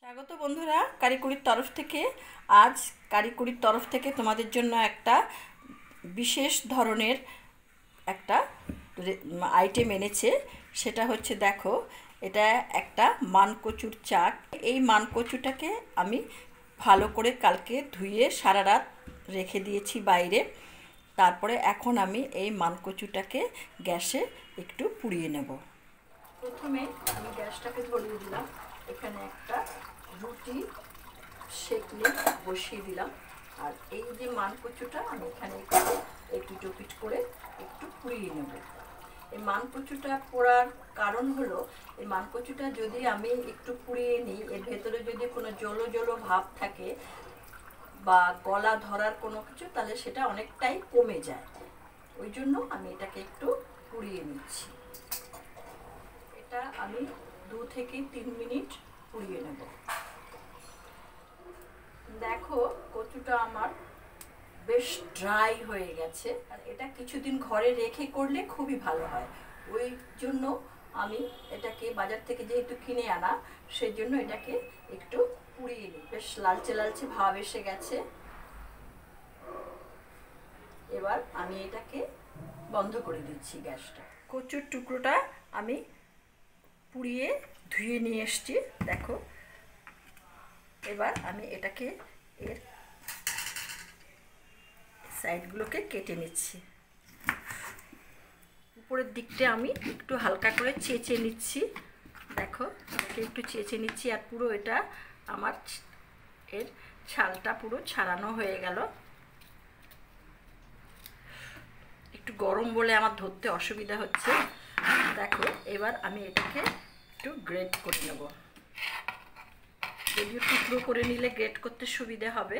স্বাগত বন্ধুরা, কারিকুরির তরফ থেকে তোমাদের জন্য একটা বিশেষ ধরনের একটা আইটেম এনেছে। সেটা হচ্ছে, দেখো, এটা একটা মানকচুর চাক। এই মানকচুটাকে আমি ভালো করে কালকে ধুয়ে সারা রাত রেখে দিয়েছি বাইরে। তারপরে এখন আমি এই মানকচুটাকে গ্যাসে একটু পুড়িয়ে নেব। প্রথমে আমি গ্যাসটাকে ধরিয়ে দিলাম, এখানে একটা রুটি সেঁকলে বসিয়ে দিলাম। আর এই যে মানকচুটা আমি এখানে একটু টোপিট করে একটু পুড়িয়ে নেব। এই মানকচুটা পোড়ার কারণ হলো, এই মানকচুটা যদি আমি একটু পুড়িয়ে নিই, এর ভেতরে যদি কোনো জলো জলো ভাব থাকে বা গলা ধরার কোনো কিছু, তাহলে সেটা অনেকটাই কমে যায়। ওই জন্য আমি এটাকে একটু পুড়িয়ে নিচ্ছি। এটা আমি 2 থেকে 3 মিনিট পুড়িয়ে নেব। দেখো, কচুটা আমার বেশ ড্রাই হয়ে গেছে। আর এটা কিছুদিন ঘরে রেখে করলে খুবই ভালো হয়। ওই জন্য আমি এটাকে বাজার থেকে যেহেতু কিনে আনা, সেই জন্য এটাকে একটু পুড়িয়ে নিই। বেশ লালচে লালচে ভাব এসে গেছে। এবার আমি এটাকে বন্ধ করে দিচ্ছি গ্যাসটা। কচুর টুকরোটা আমি পুড়িয়ে ধুয়ে নিয়ে এসছি, দেখো। এবার আমি এটাকে এর সাইডগুলোকে কেটে নিচ্ছি। উপরের দিকটা আমি একটু হালকা করে চেঁচে নিচ্ছি, দেখো, এটাকে একটু চেঁচে নিচ্ছি। আর পুরো এটা আমার এর ছালটা পুরো ছাড়ানো হয়ে গেল। একটু গরম বলে আমার ধরতে অসুবিধা হচ্ছে, দেখো। এবার আমি এটাকে একটু গ্রেট করে নেব। যদিও টুকরো করে নিলে গ্রেট করতে সুবিধা হবে।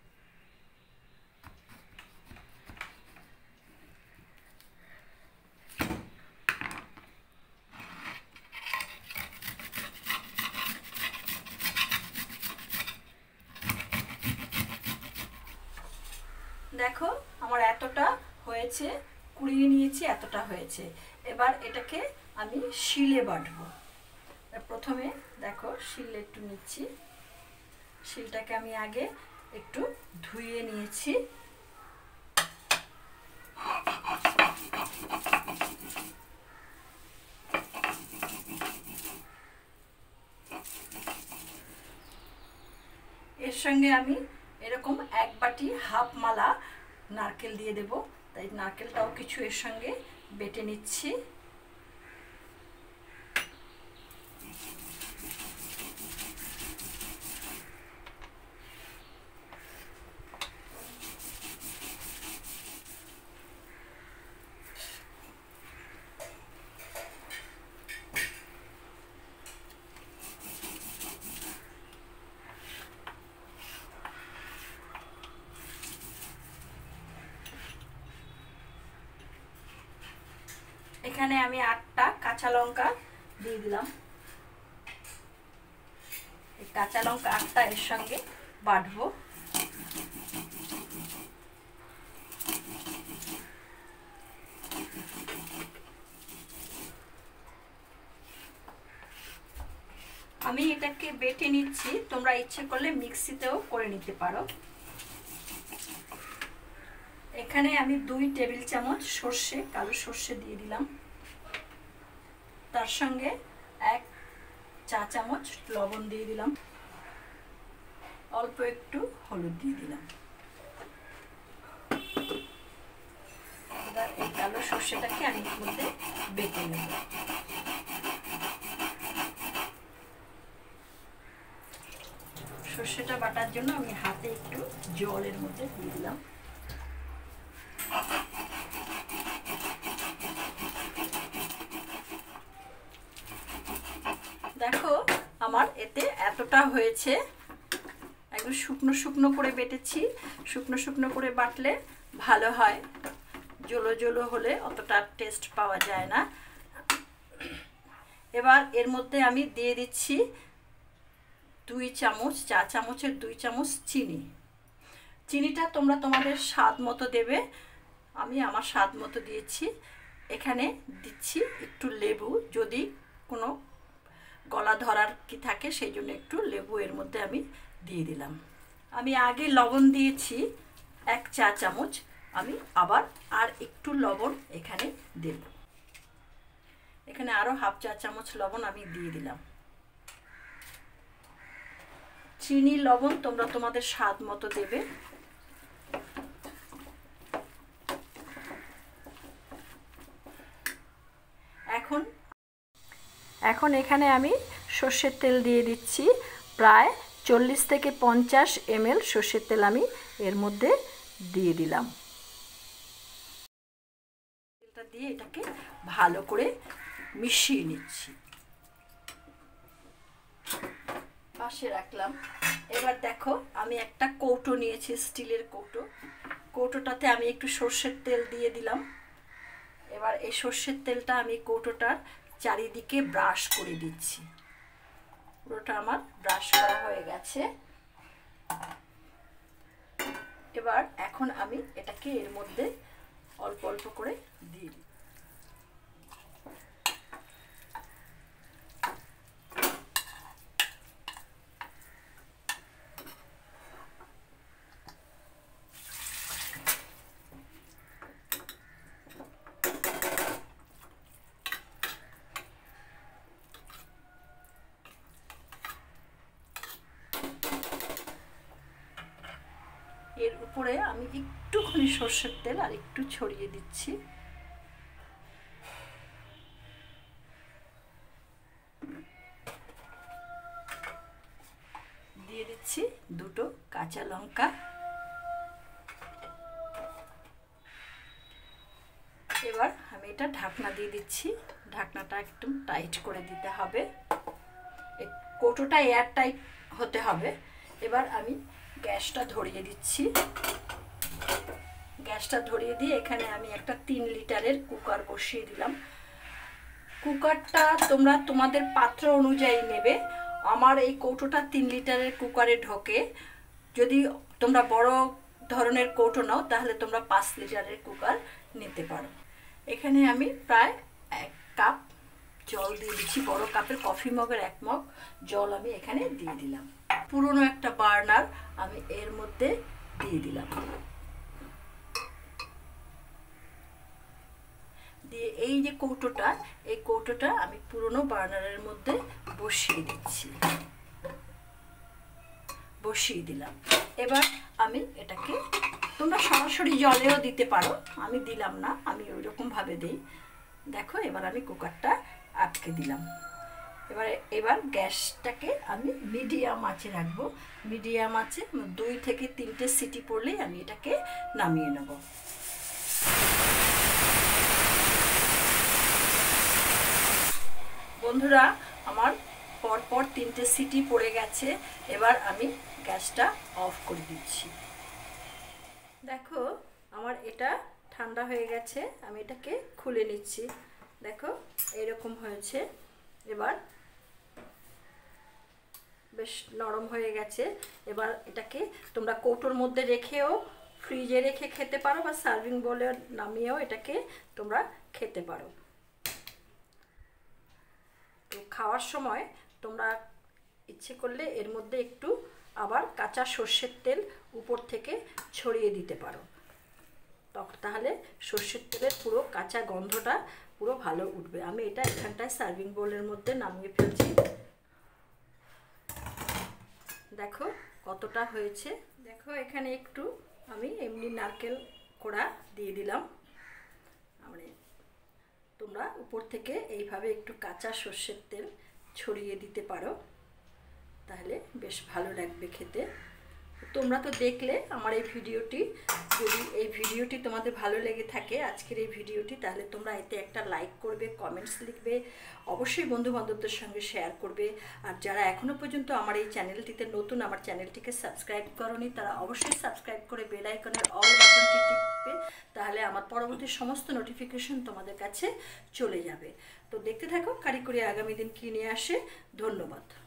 দেখো, আমার এতটা হয়েছে, কুড়িয়ে নিয়েছি, এতটা হয়েছে। এবার এটাকে আমি শিলে বাটবো। প্রথমে দেখো, শিলে একটু নিচ্ছি। শিলটাকে আমি আগে একটু ধুয়ে নিয়েছি। এর সঙ্গে আমি এরকম 1 বাটি হাফ মালা নারকেল দিয়ে দেব। তাই নারকেলটাও কিছু এর সঙ্গে বেটে নিচ্ছি। এখানে আমি 8টা কাঁচা লঙ্কা দিয়ে দিলাম। এই কাঁচা লঙ্কা 8টা এর সঙ্গে বাটবো। আমি এটাকে বেটে নিচ্ছি, তোমরা ইচ্ছে করলে মিক্সিতেও করে নিতে পারো। এখানে আমি 2 টেবিল চামচ সর্ষে, কালো সর্ষে দিয়ে দিলাম। তার সঙ্গে 1 চা চামচ লবণ দিয়ে দিলাম। অল্প একটু হলুদ দিয়ে দিলাম। এবার এই কালো সর্ষেটাকে আমি এর মধ্যে বেটে নেব। সর্ষেটা বাটার জন্য আমি হাতে একটু জলের মধ্যে দিয়ে দিলাম। দেখো, আমার এতে এতটা হয়েছে। একদম শুকনো শুকনো করে বেটেছি। শুকনো শুকনো করে বাটলে ভালো হয়, জলো জলো হলে অতটা টেস্ট পাওয়া যায় না। এবার এর মধ্যে আমি দিয়ে দিচ্ছি 2 চামচ, চা চামচের 2 চামচ চিনি। চিনিটা তোমরা তোমাদের স্বাদ মতো দেবে। আমি আমার স্বাদ মতো দিয়েছি। এখানে দিচ্ছি একটু লেবু, যদি কোনো গলা ধরার কি থাকে, সেই জন্য একটু লেবু এর মধ্যে আমি দিয়ে দিলাম। আমি আগে লবণ দিয়েছি 1 চা চামচ, আমি আবার আর একটু লবণ এখানে দেব। এখানে আরও হাফ চা চামচ লবণ আমি দিয়ে দিলাম। চিনি লবণ তোমরা তোমাদের স্বাদ মতো দেবে। এখন এখানে আমি সর্ষের তেল দিয়ে দিচ্ছি, প্রায় 40 থেকে 50 ml সর্ষের তেল আমি এর মধ্যে দিয়ে দিলাম। তেলটা দিয়ে এটাকে ভালো করে মিশিয়ে নিচ্ছি, পাশে রাখলাম। এবার দেখো আমি একটা কৌটো নিয়েছি, স্টিলের কৌটো। কৌটোটাতে আমি একটু সর্ষের তেল দিয়ে দিলাম। এবার এই সর্ষের তেলটা আমি কৌটোটার চারিদিকে ব্রাশ করে দিচ্ছি। পুরোটা আমার ব্রাশ করা হয়ে গেছে। এবার এখন আমি এটাকে এর মধ্যে অল্প অল্প করে দিয়ে দিই। এর উপরে আমি একটুখানি সর্ষের তেল আর একটু ছড়িয়ে দিচ্ছি। দিয়ে দিচ্ছি 2টো কাঁচা লঙ্কা। এবার আমি এটা ঢাকনা দিয়ে দিচ্ছি। ঢাকনাটা একদম টাইট করে দিতে হবে, এই কৌটোটা এয়ার টাইট হতে হবে। এবার আমি গ্যাসটা ধরিয়ে দিচ্ছি। গ্যাসটা ধরিয়ে দিয়ে এখানে আমি একটা 3 লিটারের কুকার বসিয়ে দিলাম। কুকারটা তোমরা তোমাদের পাত্র অনুযায়ী নেবে। আমার এই কৌটোটা 3 লিটারের কুকারে ঢোকে। যদি তোমরা বড় ধরনের কৌটো নাও তাহলে তোমরা 5 লিটারের কুকার নিতে পারো। এখানে আমি প্রায় 1 কাপ জল দিয়ে দিচ্ছি। বড় কাপের কফি মগের 1 মগ জল আমি এখানে দিয়ে দিলাম। পুরনো একটা বার্নার আমি এর মধ্যে দিয়ে দিলাম। দিয়ে এই যে কৌটোটা, এই কৌটোটা আমি পুরনো বার্নারের মধ্যে বসিয়ে দিচ্ছি। বসিয়ে দিলাম। এবার আমি এটাকে, তোমরা সরাসরি জলেও দিতে পারো, আমি দিলাম না, আমি ওইরকমভাবে দিই। দেখো এবার আমি কুকারটা আটকে দিলাম। এবার গ্যাসটাকে আমি মিডিয়াম আঁচে রাখবো। মিডিয়াম আঁচে 2 থেকে 3টে সিটি পড়লেই আমি এটাকে নামিয়ে নেব। বন্ধুরা আমার পরপর 3টে সিটি পড়ে গেছে। এবার আমি গ্যাসটা অফ করে দিচ্ছি। দেখো আমার এটা ঠান্ডা হয়ে গেছে, আমি এটাকে খুলে নিচ্ছি। দেখো এরকম হয়েছে। এবার বেশ নরম হয়ে গেছে। এবার এটাকে তোমরা কৌটোর মধ্যে রেখেও ফ্রিজে রেখে খেতে পারো, বা সার্ভিং বোলে নামিয়েও এটাকে তোমরা খেতে পারো। তো খাওয়ার সময় তোমরা ইচ্ছে করলে এর মধ্যে একটু আবার কাঁচা সর্ষের তেল উপর থেকে ছড়িয়ে দিতে পারো। তাহলে সর্ষের তেলের পুরো কাঁচা গন্ধটা পুরো ভালো উঠবে। আমি এটা এখানটায় সার্ভিং বোলের মধ্যে নামিয়ে ফেলছি। দেখো কতটা হয়েছে। দেখো এখানে একটু আমি এমনি নারকেল কোড়া দিয়ে দিলাম। মানে তোমরা উপর থেকে এইভাবে একটু কাঁচা সর্ষের তেল ছড়িয়ে দিতে পারো, তাহলে বেশ ভালো লাগবে খেতে। তোমরা তো দেখলে আমার এই ভিডিওটি, যদি এই ভিডিওটি তোমাদের ভালো লেগে থাকে আজকের এই ভিডিওটি, তাহলে তোমরা এতে একটা লাইক করবে, কমেন্টস লিখবে, অবশ্যই বন্ধুবান্ধবদের সঙ্গে শেয়ার করবে। আর যারা এখনও পর্যন্ত আমার এই চ্যানেলটিতে নতুন, আমার চ্যানেলটিকে সাবস্ক্রাইব করোনি, তারা অবশ্যই সাবস্ক্রাইব করে বেল আইকনের অল বাটনটি টিপবে, তাহলে আমার পরবর্তী সমস্ত নোটিফিকেশন তোমাদের কাছে চলে যাবে। তো দেখতে থাকো কারিগরি আগামী দিন কী নিয়ে আসে। ধন্যবাদ।